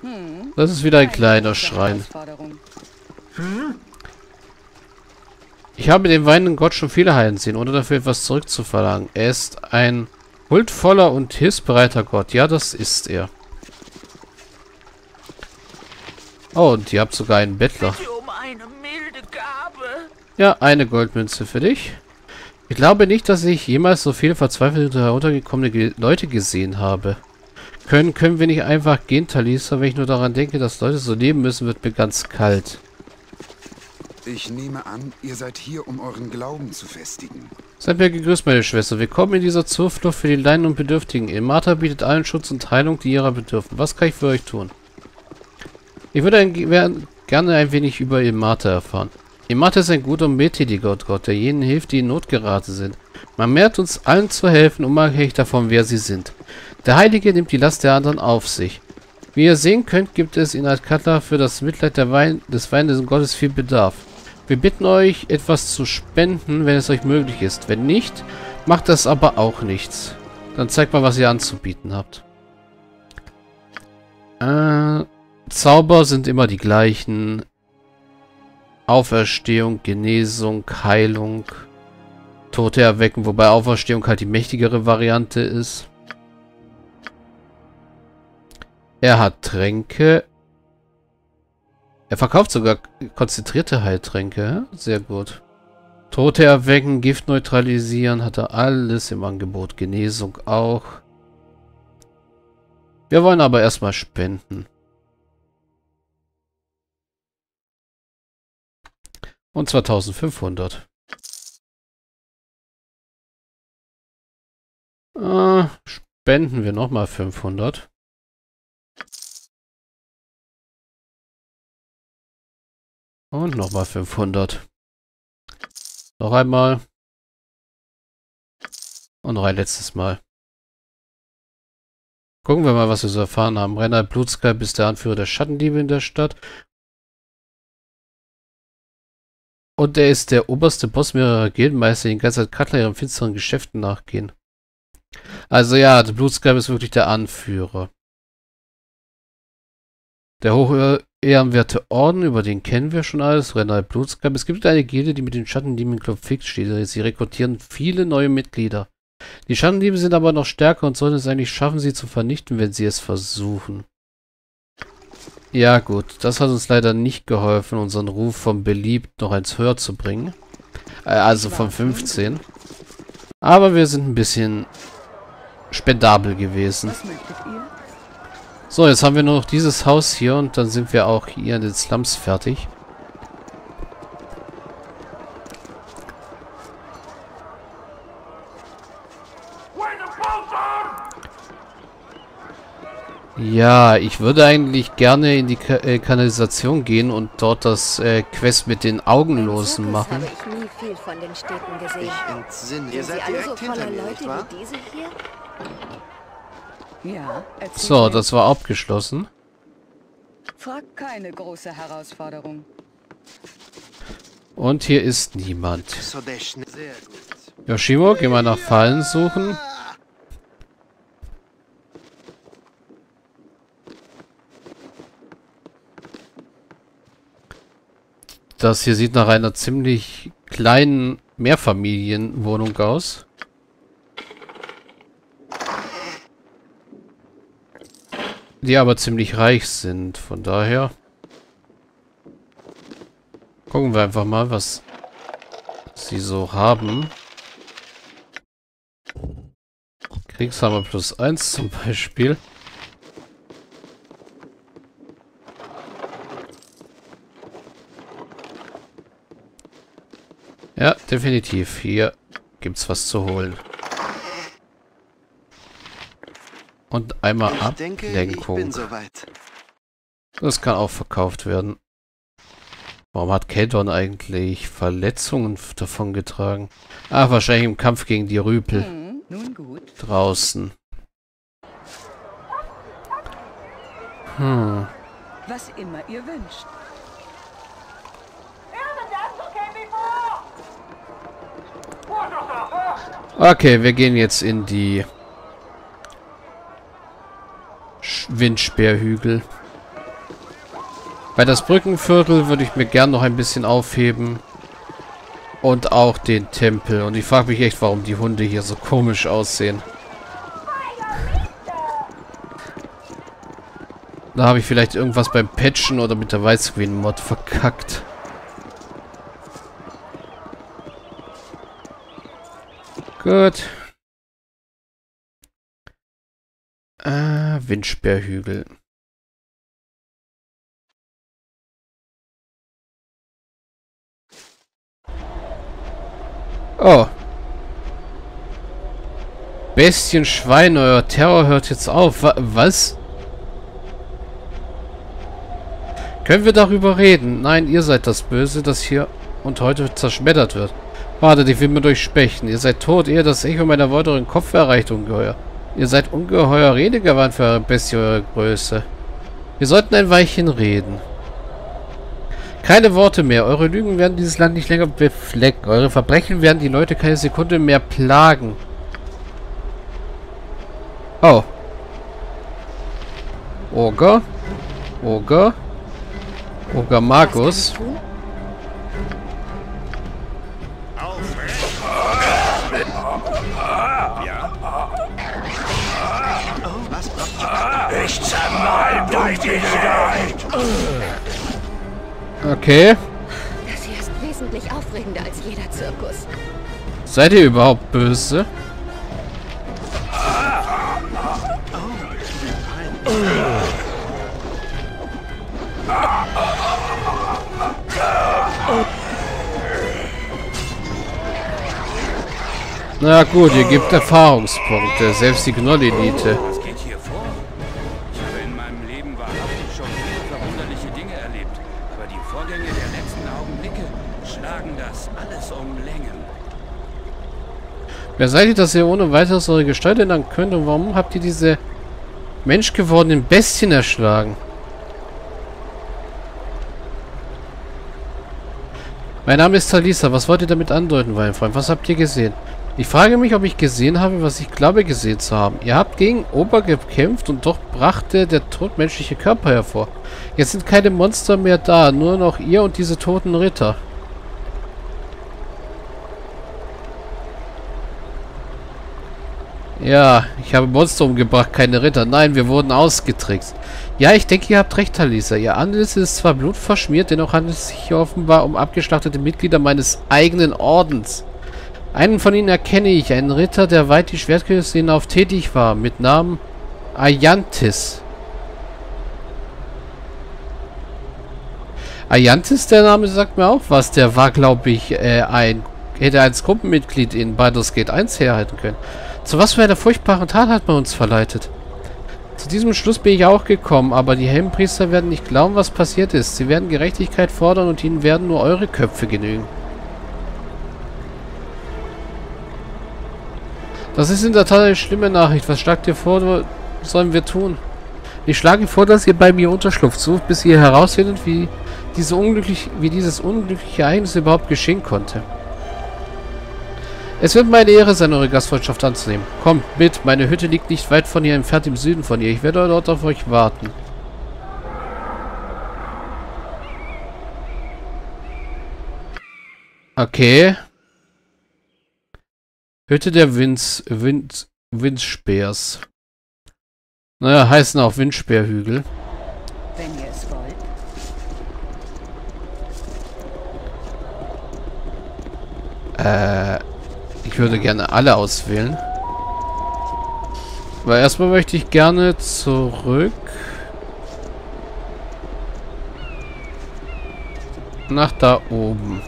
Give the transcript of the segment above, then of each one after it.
Das ist wieder ein kleiner Schrein. Ich habe den weinenden Gott schon viele heilen sehen, ohne dafür etwas zurückzuverlangen. Er ist ein huldvoller und hilfsbereiter Gott. Ja, das ist er. Oh, und ihr habt sogar einen Bettler. Ja, eine Goldmünze für dich. Ich glaube nicht, dass ich jemals so viele verzweifelte heruntergekommene Leute gesehen habe. Können wir nicht einfach gehen, Talisa? Wenn ich nur daran denke, dass Leute so leben müssen, wird mir ganz kalt. Ich nehme an, ihr seid hier, um euren Glauben zu festigen. Seid mir gegrüßt, meine Schwester. Willkommen in dieser Zuflucht für die Leiden und Bedürftigen. Ilmata bietet allen Schutz und Heilung, die ihrer bedürfen. Was kann ich für euch tun? Ich würde gerne ein wenig über Ilmata erfahren. Ilmata ist ein guter und mildtätiger Gott, der jenen hilft, die in Not geraten sind. Man mehrt uns allen zu helfen, unabhängig davon, wer sie sind. Der Heilige nimmt die Last der anderen auf sich. Wie ihr sehen könnt, gibt es in Alcatla für das Mitleid des weinenden Gottes viel Bedarf. Wir bitten euch, etwas zu spenden, wenn es euch möglich ist. Wenn nicht, macht das aber auch nichts. Dann zeigt mal, was ihr anzubieten habt. Zauber sind immer die gleichen. Auferstehung, Genesung, Heilung, Tote erwecken, wobei Auferstehung halt die mächtigere Variante ist. Er hat Tränke. Er verkauft sogar konzentrierte Heiltränke. Sehr gut. Tote erwecken, Gift neutralisieren, hat er alles im Angebot. Genesung auch. Wir wollen aber erstmal spenden. Und zwar 1500. Spenden wir nochmal 500. Und nochmal 500. Noch einmal. Und noch ein letztes Mal. Gucken wir mal, was wir so erfahren haben. Reinhard Blutskalb ist der Anführer der Schattendiebe in der Stadt. Und er ist der oberste Boss mehrerer Gildenmeister, die in ganzer Alcatla ihren finsteren Geschäften nachgehen. Also ja, der Blutskalb ist wirklich der Anführer. Der hochehrenwerte Orden, über den kennen wir schon alles. Reinhard Blutskalb. Es gibt eine Gilde, die mit den Schattendieben im Club Fix steht. Sie rekrutieren viele neue Mitglieder. Die Schattendiebe sind aber noch stärker und sollten es eigentlich schaffen, sie zu vernichten, wenn sie es versuchen. Ja gut, das hat uns leider nicht geholfen, unseren Ruf vom beliebt noch eins höher zu bringen. Also von 15. Aber wir sind ein bisschen spendabel gewesen. So, jetzt haben wir nur noch dieses Haus hier und dann sind wir auch hier in den Slums fertig. Ja, ich würde eigentlich gerne in die Kanalisation gehen und dort das Quest mit den Augenlosen machen. So, das war abgeschlossen. Frag keine große Herausforderung. Und hier ist niemand. Yoshimo, geh mal nach Fallen suchen. Das hier sieht nach einer ziemlich kleinen Mehrfamilienwohnung aus. Die aber ziemlich reich sind. Von daher gucken wir einfach mal, was sie so haben. Kriegshammer +1 zum Beispiel. Ja, definitiv. Hier gibt's was zu holen. Und einmal Ablenkung. Das kann auch verkauft werden. Warum hat Keldon eigentlich Verletzungen davongetragen? Ah, wahrscheinlich im Kampf gegen die Rüpel. Nun gut. Draußen. Was immer ihr wünscht. Okay, wir gehen jetzt in die Windsperrhügel. Bei das Brückenviertel würde ich mir gern noch ein bisschen aufheben. Und auch den Tempel. Und ich frage mich echt, warum die Hunde hier so komisch aussehen. Da habe ich vielleicht irgendwas beim Patchen oder mit der Widescreen-Mod verkackt. Gut. Windsperrhügel. Oh. Bestien, Schwein, euer Terror hört jetzt auf. Was? Können wir darüber reden? Nein, ihr seid das Böse, das hier und heute zerschmettert wird. Wartet, ich will mir durchspechen. Ihr seid tot, ehe das Echo meiner Worte euren Kopf erreicht, Ungeheuer. Ihr seid ungeheuer redegewandt für eure Bestie, eure Größe. Wir sollten ein Weilchen reden. Keine Worte mehr. Eure Lügen werden dieses Land nicht länger beflecken. Eure Verbrechen werden die Leute keine Sekunde mehr plagen. Oh. Oger. Oger. Oger Magus. Ich zermal dein Gesicht! Okay. Das hier ist wesentlich aufregender als jeder Zirkus. Seid ihr überhaupt böse? Na gut, ihr gebt Erfahrungspunkte, selbst die Gnoll-Elite. Was geht hier vor? Ich habe in meinem Leben wahrhaftig schon viele verwunderliche Dinge erlebt. Aber die Vorgänge der letzten Augenblicke schlagen das alles um Längen. Wer seid ihr, dass ihr ohne weiteres eure Gestalt ändern könnt? Und warum habt ihr diese menschgewordenen Bestien erschlagen? Mein Name ist Talisa. Was wollt ihr damit andeuten, mein Freund? Was habt ihr gesehen? Ich frage mich, ob ich gesehen habe, was ich glaube gesehen zu haben. Ihr habt gegen Ober gekämpft und doch brachte der Tod menschliche Körper hervor. Jetzt sind keine Monster mehr da, nur noch ihr und diese toten Ritter. Ja, ich habe Monster umgebracht, keine Ritter. Nein, wir wurden ausgetrickst. Ja, ich denke, ihr habt recht, Talisa. Ihr Antlitz ist zwar blutverschmiert, dennoch handelt es sich hier offenbar um abgeschlachtete Mitglieder meines eigenen Ordens. Einen von ihnen erkenne ich, einen Ritter, der weit die Schwertkünste hinauf tätig war, mit Namen Ayantis. Ayantis, der Name sagt mir auch was. Der war, glaube ich, hätte als Gruppenmitglied in Baldur's Gate 1 herhalten können. Zu was für einer furchtbaren Tat hat man uns verleitet? Zu diesem Schluss bin ich auch gekommen, aber die Helmpriester werden nicht glauben, was passiert ist. Sie werden Gerechtigkeit fordern und ihnen werden nur eure Köpfe genügen. Das ist in der Tat eine schlimme Nachricht. Was schlagt ihr vor, sollen wir tun? Ich schlage vor, dass ihr bei mir Unterschlupf sucht, bis ihr herausfindet, wie dieses unglückliche Ereignis überhaupt geschehen konnte. Es wird meine Ehre sein, eure Gastfreundschaft anzunehmen. Kommt mit, meine Hütte liegt nicht weit von hier entfernt im Süden von ihr. Ich werde dort auf euch warten. Okay. Hütte der Windspeers. Naja, heißen auch Windsperrhügel. Wenn ihr es wollt. Ich würde gerne alle auswählen. Aber erstmal möchte ich gerne zurück nach da oben.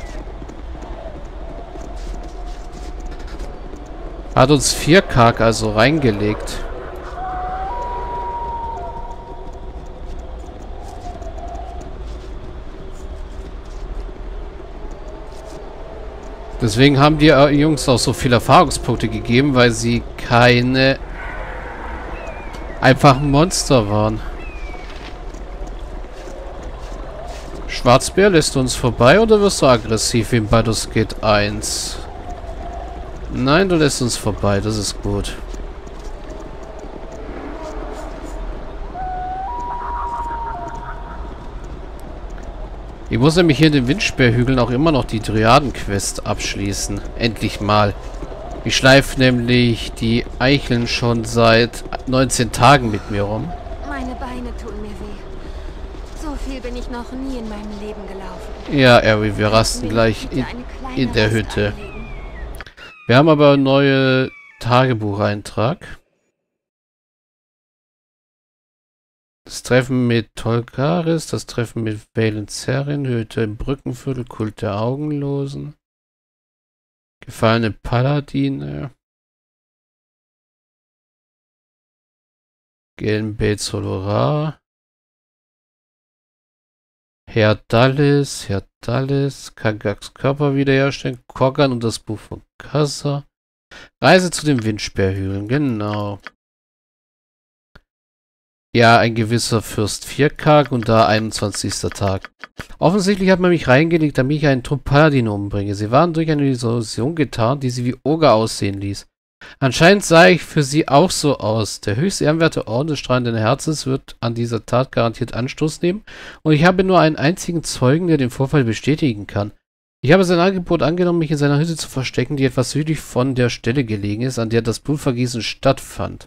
Hat uns 4K also reingelegt. Deswegen haben die Jungs auch so viele Erfahrungspunkte gegeben, weil sie keine einfachen Monster waren. Schwarzbär, lässt du uns vorbei oder wirst du aggressiv wie in Baldur's Gate 1? Nein, du lässt uns vorbei, das ist gut. Ich muss nämlich hier in den Windsperrhügeln auch immer noch die Dryaden-Quest abschließen. Endlich mal. Ich schleife nämlich die Eicheln schon seit 19 Tagen mit mir rum. Meine Beine tun mir weh. So viel bin ich noch nie in meinem Leben gelaufen. Ja, Ari, wir rasten gleich in der Hütte. Wir haben aber einen neuen Tagebucheintrag. Das Treffen mit Tolkaris, das Treffen mit Valen Zerin, Hütte im Brückenviertel, Kult der Augenlosen. Gefallene Paladine. Gelnbait Solora. Herr Dallis, Kagaks Körper wiederherstellen, Korgan und das Buch von Kassa. Reise zu den Windsperrhügeln, genau. Ja, ein gewisser Fürst Vierkark und da 21. Tag. Offensichtlich hat man mich reingelegt, damit ich einen Trupp Paladine umbringe. Sie waren durch eine Illusion getarnt, die sie wie Oger aussehen ließ. Anscheinend sah ich für sie auch so aus. Der höchst ehrenwerte Orden des strahlenden Herzens wird an dieser Tat garantiert Anstoß nehmen und ich habe nur einen einzigen Zeugen, der den Vorfall bestätigen kann. Ich habe sein Angebot angenommen, mich in seiner Hütte zu verstecken, die etwas südlich von der Stelle gelegen ist, an der das Blutvergießen stattfand.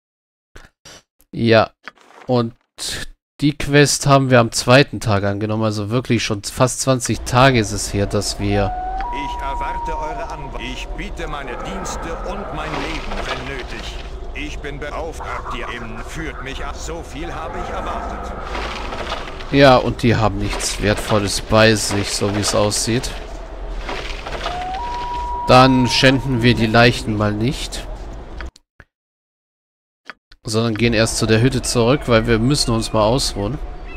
Ja, und die Quest haben wir am 2. Tag angenommen, also wirklich schon fast 20 Tage ist es her, dass wir... Ich erwarte eure Anweisung. Ich biete meine Dienste und mein Leben, wenn nötig. Ich bin beauftragt, ihr führt mich ab. So viel habe ich erwartet. Ja, und die haben nichts Wertvolles bei sich, so wie es aussieht. Dann schänden wir die Leichen mal nicht. Sondern gehen erst zu der Hütte zurück, weil wir müssen uns mal ausruhen.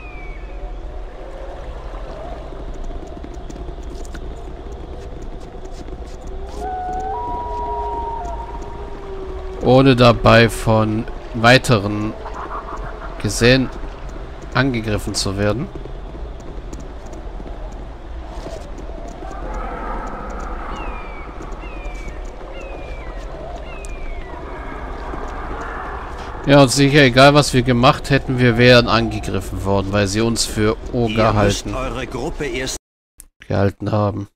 Ohne dabei von weiteren Gesellen angegriffen zu werden. Ja, und sicher, egal was wir gemacht hätten, wir wären angegriffen worden, weil sie uns für Oger gehalten haben.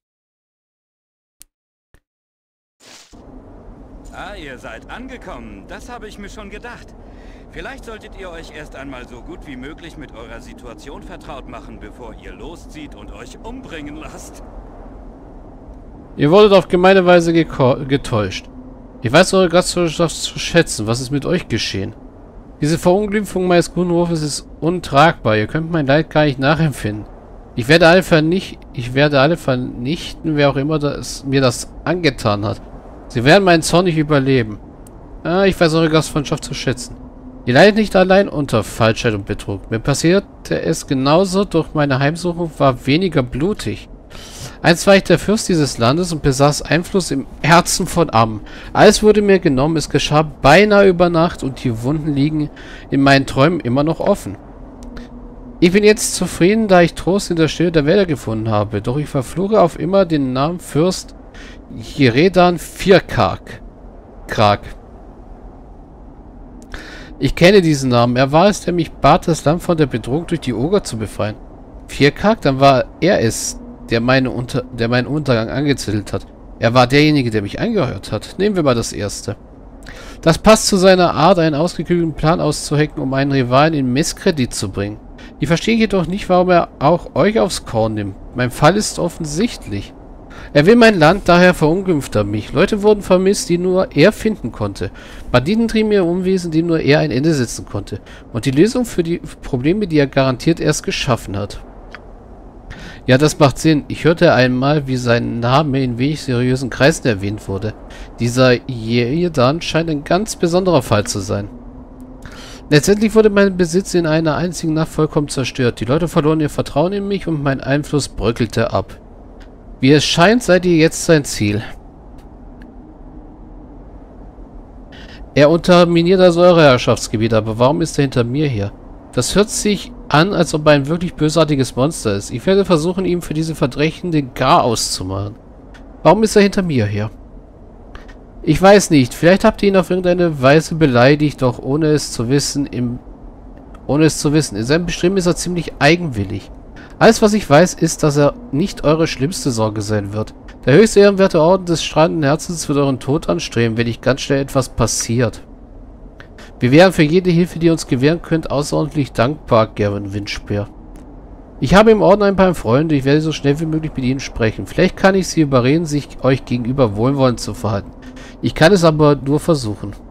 Ah, ihr seid angekommen. Das habe ich mir schon gedacht. Vielleicht solltet ihr euch erst einmal so gut wie möglich mit eurer Situation vertraut machen, bevor ihr loszieht und euch umbringen lasst. Ihr wurdet auf gemeine Weise getäuscht. Ich weiß eure Gastfreundschaft zu schätzen. Was ist mit euch geschehen? Diese Verunglimpfung meines guten Rufes ist untragbar. Ihr könnt mein Leid gar nicht nachempfinden. Ich werde alle vernichten, wer auch immer mir das angetan hat. Sie werden meinen Zorn nicht überleben. Ah, ich weiß eure Gastfreundschaft zu schätzen. Ihr leidet nicht allein unter Falschheit und Betrug. Mir passierte es genauso, doch meine Heimsuchung war weniger blutig. Einst war ich der Fürst dieses Landes und besaß Einfluss im Herzen von Ammen. Alles wurde mir genommen, es geschah beinahe über Nacht und die Wunden liegen in meinen Träumen immer noch offen. Ich bin jetzt zufrieden, da ich Trost in der Stille der Wälder gefunden habe, doch ich verfluche auf immer den Namen Fürst Jeredan Vierkark. Ich kenne diesen Namen, er war es, der mich bat, das Land von der Bedrohung durch die Oger zu befreien. Vierkark, dann war er es, der meinen Untergang angezettelt hat. Er war derjenige, der mich angehört hat. Nehmen wir mal das erste. Das passt zu seiner Art, einen ausgeklügelten Plan auszuhecken, um einen Rivalen in Misskredit zu bringen. Ich verstehe jedoch nicht, warum er auch euch aufs Korn nimmt. Mein Fall ist offensichtlich. Er will mein Land, daher verunglimpft er mich. Leute wurden vermisst, die nur er finden konnte. Banditen trieben ihr Unwesen, dem nur er ein Ende setzen konnte. Und die Lösung für die Probleme, die er garantiert erst geschaffen hat. Ja, das macht Sinn. Ich hörte einmal, wie sein Name in wenig seriösen Kreisen erwähnt wurde. Dieser Jeredan scheint ein ganz besonderer Fall zu sein. Letztendlich wurde mein Besitz in einer einzigen Nacht vollkommen zerstört. Die Leute verloren ihr Vertrauen in mich und mein Einfluss bröckelte ab. Wie es scheint, seid ihr jetzt sein Ziel. Er unterminiert also eure Herrschaftsgebiete, aber warum ist er hinter mir hier? Das hört sich an, als ob er ein wirklich bösartiges Monster ist. Ich werde versuchen, ihm für diese Verbrechen den Garaus zu machen. Warum ist er hinter mir her? Ich weiß nicht. Vielleicht habt ihr ihn auf irgendeine Weise beleidigt, doch ohne es zu wissen. In seinem Bestreben ist er ziemlich eigenwillig. Alles, was ich weiß, ist, dass er nicht eure schlimmste Sorge sein wird. Der höchst ehrenwerte Orden des strahlenden Herzens wird euren Tod anstreben, wenn nicht ganz schnell etwas passiert. Wir wären für jede Hilfe, die ihr uns gewähren könnt, außerordentlich dankbar, Gavin Windspear. Ich habe im Orden ein paar Freunde, ich werde so schnell wie möglich mit ihnen sprechen. Vielleicht kann ich sie überreden, sich euch gegenüber wohlwollend zu verhalten. Ich kann es aber nur versuchen.